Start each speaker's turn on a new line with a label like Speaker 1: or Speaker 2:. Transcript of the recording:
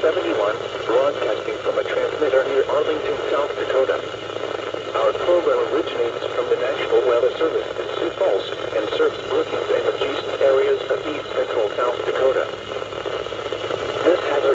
Speaker 1: KXI71, broadcasting from a transmitter near Arlington, South Dakota. Our program originates from the National